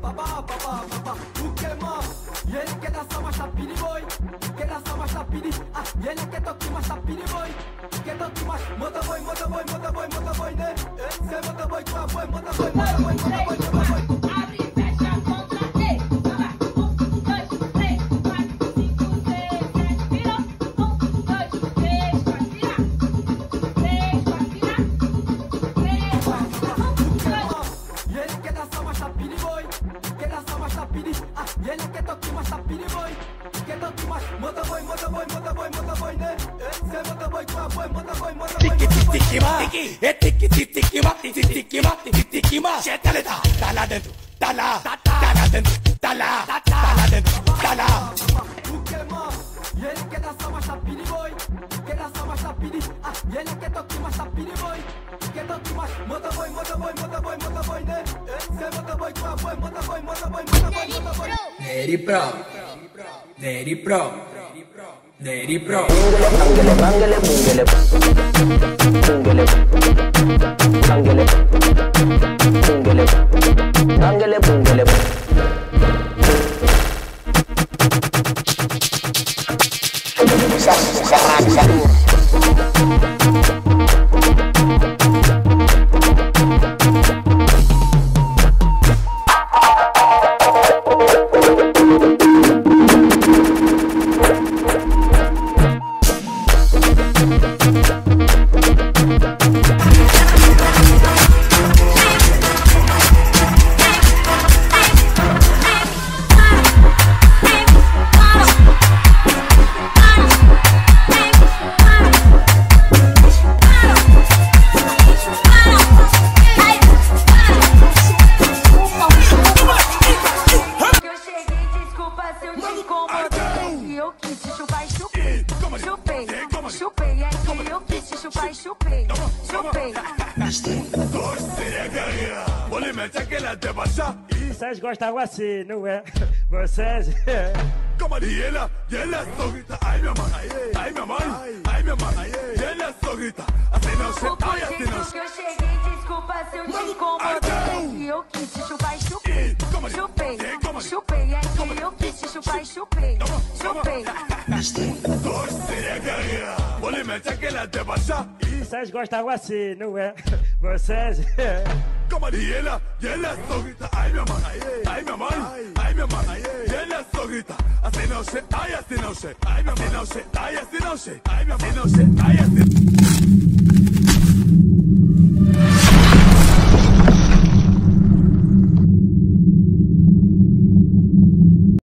O que, mano? E ele quer dançar mais tapiri, boi. Quer dançar mais tapiri. Ah, e ele quer tocar mais tapiri, boi. Quer tocar mais. Manda boi, manda boi, manda boi, manda boi, né? Cê manda boi com a boi, manda boi, manda boi, manda boi, manda boi. Abre e fecha a conta. Ei, vai. 1, 2, 3, 4, 5, 6, 7, virou. 1, 2, 3, 4, virar. 3, 4, virar. 3, 4, virar. 1, 2. E ele quer dançar mais tapiri, boi. Quer dançar mais tapiri. Ah, e ele quer tocar mais tapiri, boi. Quer tocar mais. Manda boi, manda boi, manda boi, manda boi, né? Cê manda boi com a boi, manda boi, manda boi, manda boi. Tá lá dentro, tá lá dentro, tá lá dentro, tá lá. O que, mano? E ele quer dançar mais tapiri, boi. Quer dançar mais tapiri. Ah, e ele quer tocar mais tapiri, boi. Quer tocar mais. Manda boi, manda boi, manda boi, manda boi, né? Cê manda boi com a boi, manda boi, manda boi, manda boi, manda boi. Neri Pro, Neri Pro, Neri Pro. Bangele, bangele, bungele, bungele, bangele, bungele, bangele, bungele. Vocês gostavam assim, não é? Vocês... E ela sorrita, ai minha mãe, ai minha mãe, ai minha mãe. E ela sorrita, assim não sei, ai assim não sei. Eu cheguei, desculpa se eu te incomodei. E eu quis te chupar e chupei. Chupei, chupei, é que eu quis te chupar e chupei. Chupei. Vocês gostavam assim, não é? Vocês... E ela sorrita, ai minha mãe, ai minha mãe, ai minha mãe. E ela sorrita, assim não sei, ai assim não sei, ai assim não sei, ai assim não sei, ai assim não sei, ai assim.